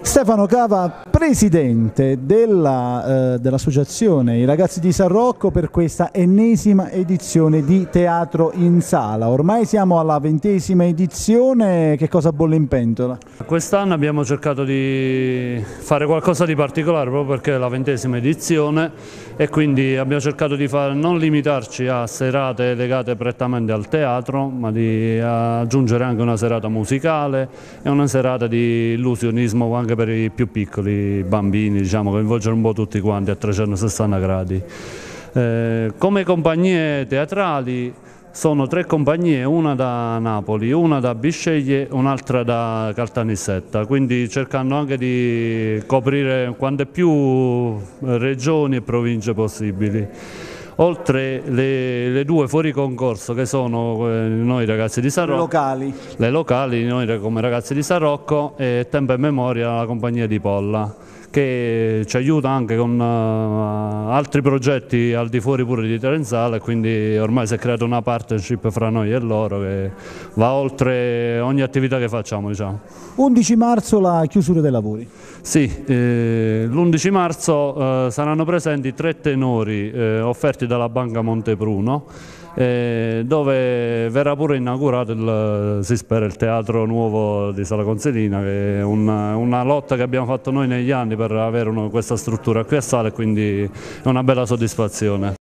Stefano Cava, presidente dell'associazione I Ragazzi di San Rocco, per questa ennesima edizione di Teatro in Sala. Ormai siamo alla 20ª edizione, che cosa bolle in pentola? Quest'anno abbiamo cercato di fare qualcosa di particolare proprio perché è la 20ª edizione e quindi abbiamo cercato di non limitarci a serate legate prettamente al teatro, ma di aggiungere anche una serata musicale e una serata di illusionismo anche per i più piccoli bambini, diciamo, coinvolgere un po' tutti quanti a 360 gradi. Come compagnie teatrali sono 3 compagnie, una da Napoli, una da Bisceglie, un'altra da Caltanissetta, quindi cercando anche di coprire quante più regioni e province possibili. Oltre le 2 fuori concorso che sono noi ragazzi di San Rocco, le locali, noi come ragazzi di San Rocco, e Tempo e Memoria, la compagnia di Polla, che ci aiuta anche con altri progetti al di fuori pure di Terenzala, e quindi ormai si è creata una partnership fra noi e loro che va oltre ogni attività che facciamo, diciamo. 11 marzo la chiusura dei lavori. Sì, l'11 marzo saranno presenti 3 tenori offerti dalla Banca Montepruno, dove verrà pure inaugurato, si spera, il teatro nuovo di Sala Consilina, che è una lotta che abbiamo fatto noi negli anni per avere questa struttura qui a Sala, e quindi è una bella soddisfazione.